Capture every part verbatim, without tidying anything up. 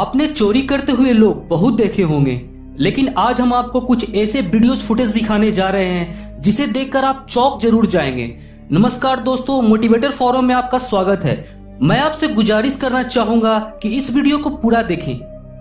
आपने चोरी करते हुए लोग बहुत देखे होंगे, लेकिन आज हम आपको कुछ ऐसे वीडियोस फुटेज दिखाने जा रहे हैं जिसे देखकर आप चौंक जरूर जाएंगे। नमस्कार दोस्तों, मोटिवेटर फोरम में आपका स्वागत है। मैं आपसे गुजारिश करना चाहूंगा कि इस वीडियो को पूरा देखें।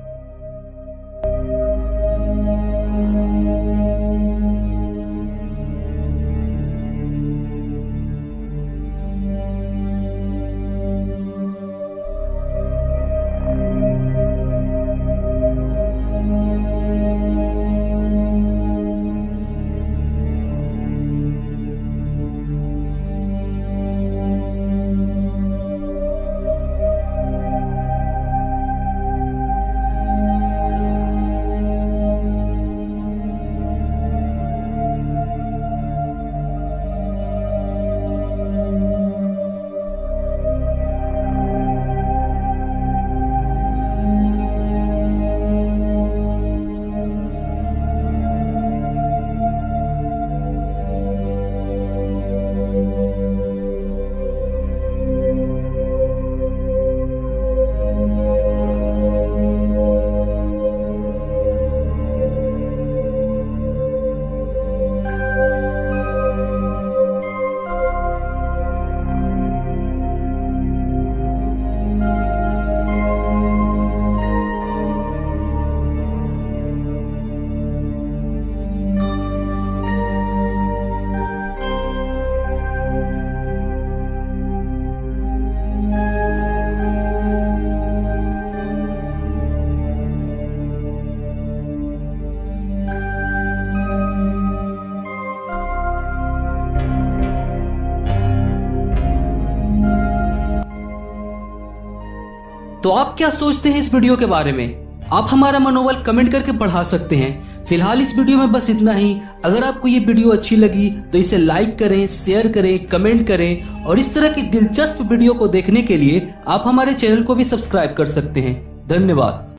तो आप क्या सोचते हैं इस वीडियो के बारे में? आप हमारा मनोबल कमेंट करके बढ़ा सकते हैं। फिलहाल इस वीडियो में बस इतना ही। अगर आपको ये वीडियो अच्छी लगी तो इसे लाइक करें, शेयर करें, कमेंट करें और इस तरह की दिलचस्प वीडियो को देखने के लिए आप हमारे चैनल को भी सब्सक्राइब कर सकते हैं। धन्यवाद।